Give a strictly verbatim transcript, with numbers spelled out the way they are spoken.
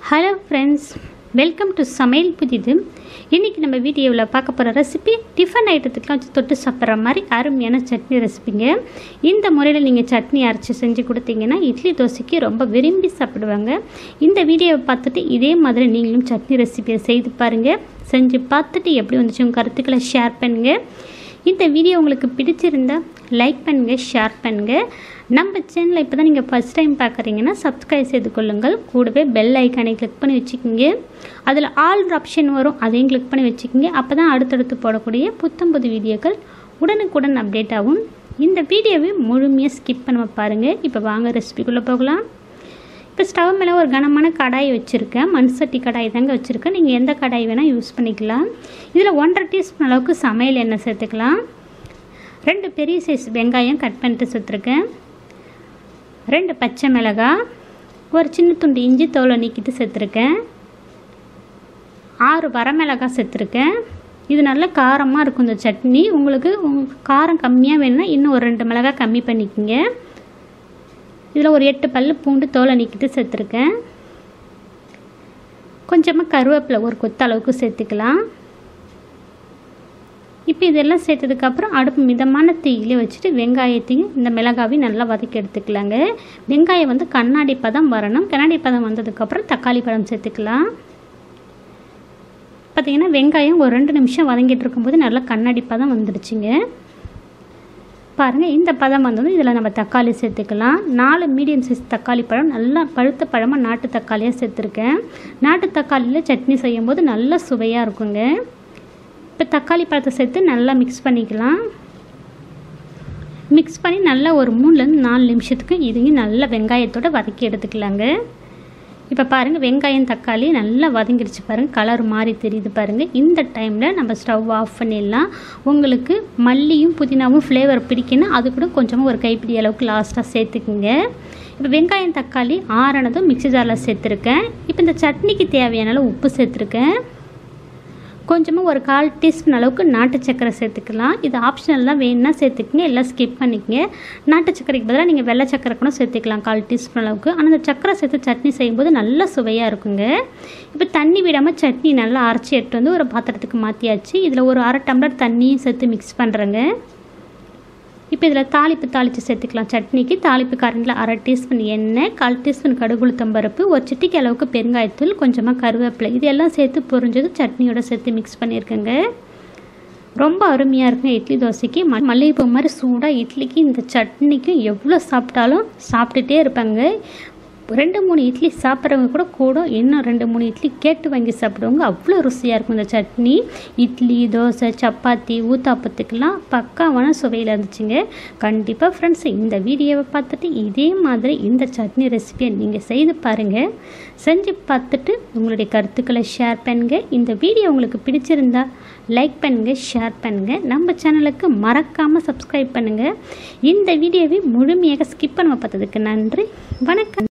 Hello friends, welcome to Samayal புதிது. இன்னைக்கு நம்ம வீடியோவில் பார்க்க போகிற ரெசிபி டிஃபன் ஐட்டத்துக்குலாம் வச்சு தொட்டு சாப்பிட்ற மாதிரி அருமையான சட்னி ரெசிபிங்க. இந்த முறையில் நீங்கள் சட்னி அரைச்சி செஞ்சு கொடுத்தீங்கன்னா இட்லி தோசைக்கு ரொம்ப விரும்பி சாப்பிடுவாங்க. இந்த வீடியோவை பார்த்துட்டு இதே மாதிரி நீங்களும் சட்னி ரெசிபியை செய்து பாருங்கள். செஞ்சு பார்த்துட்டு எப்படி வந்துச்சு உங்கள் கருத்துக்களை ஷேர் பண்ணுங்கள். இந்த வீடியோ உங்களுக்கு பிடிச்சிருந்தா லைக் பண்ணுங்கள், ஷேர் பண்ணுங்கள். நம்ம சேனலை இப்போ தான் நீங்கள் ஃபஸ்ட் டைம் பார்க்குறீங்கன்னா சப்ஸ்கிரைப் செய்து கொள்ளுங்கள். கூடவே பெல் ஐக்கானை கிளிக் பண்ணி வச்சுக்கோங்க. அதில் ஆல் ஆப்ஷன் வரும், அதையும் கிளிக் பண்ணி வச்சுக்கோங்க. அப்போ தான் அடுத்தடுத்து போடக்கூடிய புத்தம் புது வீடியோக்கள் உடனுக்குடன் அப்டேட் ஆகும். இந்த வீடியோவை முழுமையாக ஸ்கிப் பண்ண பாருங்கள். இப்போ வாங்க ரெசிபிக்குள்ளே போகலாம். இப்போ ஸ்டவ் மேலே ஒரு கனமான கடாய் வச்சுருக்கேன். மண் சட்டி கடாய் தாங்க வச்சுருக்கேன். நீங்கள் எந்த கடாய் வேணால் யூஸ் பண்ணிக்கலாம். இதில் ஒன்றரை டீஸ்பூன் அளவுக்கு சமையல் எண்ணெய் சேர்த்துக்கலாம். ரெண்டு பெரிய சைஸ் வெங்காயம் கட் பண்ணிட்டு சேர்த்துருக்கேன். ரெண்டு பச்சை மிளகாய், ஒரு சின்ன துண்டு இஞ்சி தோலை நீக்கிட்டு சேர்த்துருக்கேன். ஆறு வரமிளகாய் சேர்த்துருக்கேன். இது நல்ல காரமாக இருக்கும் இந்த சட்னி. உங்களுக்கு காரம் கம்மியாக வேணும்னா இன்னும் ஒரு ரெண்டு மிளகாய் கம்மி பண்ணிக்கோங்க. இதில் ஒரு எட்டு பல் பூண்டு தோலை நீக்கிட்டு சேர்த்துருக்கேன். கொஞ்சமாக கருவேப்பிலை ஒரு கொத்த அளவுக்கு சேர்த்துக்கலாம். இப்போ இதெல்லாம் சேர்த்ததுக்கப்புறம் அடுப்பு மிதமான தீயிலே வச்சுட்டு வெங்காயத்தையும் இந்த மிளகாவையும் நல்லா வதக்கி எடுத்துக்கலாங்க. வெங்காயம் வந்து கண்ணாடி பதம் வரணும். கண்ணாடி பதம் வந்ததுக்கப்புறம் தக்காளி பழம் சேர்த்துக்கலாம். பார்த்திங்கன்னா வெங்காயம் ஒரு ரெண்டு நிமிஷம் வதங்கிட்டு இருக்கும்போது நல்லா கண்ணாடி பதம் வந்துடுச்சுங்க. பாருங்கள், இந்த பதம் வந்தது. இதில் நம்ம தக்காளி சேர்த்துக்கலாம். நாலு மீடியம் சைஸ் தக்காளி பழம், நல்லா பழுத்த பழமாக நாட்டு தக்காளியாக சேர்த்துருக்கேன். நாட்டு தக்காளியில் சட்னி செய்யும்போது நல்லா சுவையாக இருக்குங்க. இப்போ தக்காளி பழத்தை சேர்த்து நல்லா மிக்ஸ் பண்ணிக்கலாம். மிக்ஸ் பண்ணி நல்லா ஒரு மூணுலேருந்து நாலு நிமிஷத்துக்கு இதையும் நல்லா வெங்காயத்தோடு வதக்கி எடுத்துக்கலாங்க. இப்போ பாருங்கள், வெங்காயம் தக்காளி நல்லா வதங்கிடுச்சு பாருங்கள். கலர் மாறி தெரியுது பாருங்கள். இந்த டைமில் நம்ம ஸ்டவ் ஆஃப் பண்ணிடலாம். உங்களுக்கு மல்லியும் புதினாவும் ஃப்ளேவர் பிடிக்கணும், அது கூட கொஞ்சமாக ஒரு கைப்பிடி அளவுக்கு லாஸ்ட்டாக சேர்த்துக்குங்க. இப்போ வெங்காயம் தக்காளி ஆறானதும் மிக்ஸி ஜாரில் சேர்த்துருக்கேன். இப்போ இந்த சட்னிக்கு தேவையான உப்பு சேர்த்துருக்கேன். கொஞ்சமாக ஒரு கால் டீஸ்பூன் அளவுக்கு நாட்டு சக்கரை சேர்த்துக்கலாம். இது ஆப்ஷனல் தான், வேணும்னா சேர்த்துக்குங்க, எல்லாம் ஸ்கிப் பண்ணிக்கங்க. நாட்டு சக்கரைக்கு பதிலாக நீங்கள் வெள்ளை சக்கரை கூட சேர்த்துக்கலாம் கால் டீஸ்பூன் அளவுக்கு. ஆனால் அந்த சக்கரை சேர்த்து சட்னி செய்யும்போது நல்லா சுவையாக இருக்குங்க. இப்போ தண்ணி விடாமல் சட்னி நல்லா அரைச்சி எடுத்து வந்து ஒரு பாத்திரத்துக்கு மாற்றியாச்சு. இதில் ஒரு அரை டம்ளர் தண்ணியும் சேர்த்து மிக்ஸ் பண்ணுறேங்க. இப்போ இதில் தாளிப்பு தாளித்து சேர்த்துக்கலாம். சட்னிக்கு தாளிப்பு கரண்டில் அரை டீஸ்பூன் எண்ணெய், கால் டீஸ்பூன் கடுகுளுத்தம்பருப்பு, ஒரு சிட்டிக்கு அளவுக்கு பெருங்காயத்தூள், கொஞ்சமாக கருவேப்பிலை, இதெல்லாம் சேர்த்து பொரிஞ்சது சட்னியோட சேர்த்து மிக்ஸ் பண்ணியிருக்கேங்க. ரொம்ப அருமையாக இருக்குங்க இட்லி தோசைக்கு. மல்லிகைப்பூ மாதிரி சூடாக இட்லிக்கு இந்த சட்னிக்கும் எவ்வளோ சாப்பிட்டாலும் சாப்பிட்டுட்டே இருப்பாங்க. ரெண்டு மூணு இட்லி சாப்பிட்றவங்க கூட கூட இன்னும் ரெண்டு மூணு இட்லி கேட்டு வாங்கி சாப்பிடுவாங்க. அவ்வளோ ருசியாக இருக்கும் இந்த சட்னி. இட்லி, தோசை, சப்பாத்தி, ஊத்தாப்பத்துக்கெல்லாம் பக்காவான சுவையில் இருந்துச்சுங்க. கண்டிப்பாக ஃப்ரெண்ட்ஸ், இந்த வீடியோவை பார்த்துட்டு இதே மாதிரி இந்த சட்னி ரெசிபியை நீங்கள் செய்து பாருங்கள். செஞ்சு பார்த்துட்டு உங்களுடைய கருத்துக்களை ஷேர் பண்ணுங்கள். இந்த வீடியோ உங்களுக்கு பிடிச்சிருந்தா லைக் பண்ணுங்கள், ஷேர் பண்ணுங்கள். நம்ம சேனலுக்கு மறக்காமல் சப்ஸ்கிரைப் பண்ணுங்கள். இந்த வீடியோவை முழுமையாக ஸ்கிப் பண்ண பார்த்ததுக்கு நன்றி. வணக்கம்.